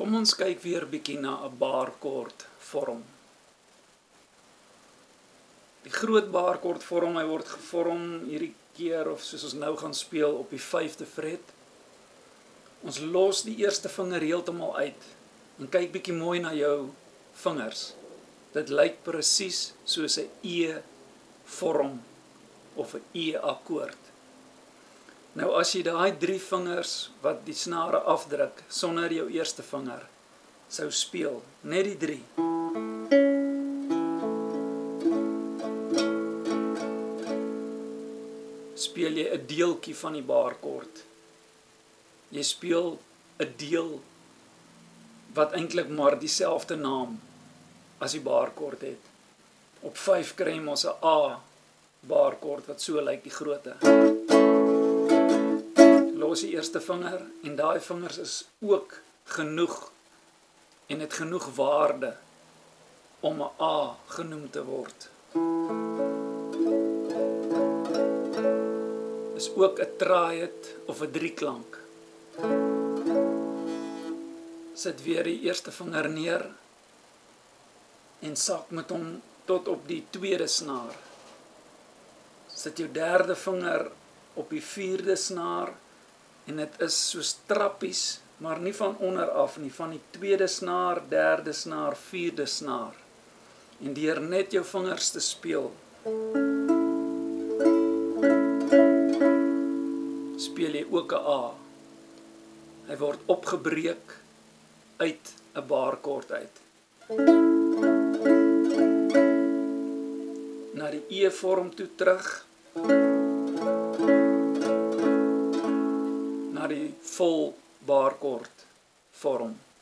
Kom ons kyk weer 'n bietjie na 'n baarkord vorm. Die groot baarkord vorm, hy word gevorm hierdie keer, of soos ons nou gaan speel, op die 5de fret. Ons los die eerste vinger heeltemal uit en kyk bietjie mooi na jou vingers. Dit lyk presies soos 'n E-vorm of 'n E-akkoord. Nou as jy daai 3 vingers wat die snare afdruk sonder jou eerste vinger sou speel, net die 3. Speel jy 'n deeltjie van die baarkord. Jy speel 'n deel wat eintlik maar dieselfde naam as die baarkord het. Op 5 kry jy mos 'n A baarkord wat so lyk die grootte. Los die eerste vinger en daai vingers is ook genoeg en het genoeg waarde om 'n A genoem te word. Is ook 'n triad of 'n drieklank. Sit weer die eerste vinger neer en sak met hom tot op die 2de snaar. Sit jou 3de vinger op die 4de snaar en dit is soos trappies, maar nie van onder af nie, van die 2de snaar, 3de snaar, 4de snaar. En deur net jou vingers te speel, speel jy ook 'n A. Hy word opgebreek uit 'n baarkord uit. Na die E-vorm toe terug, na die vol baarkord vorm.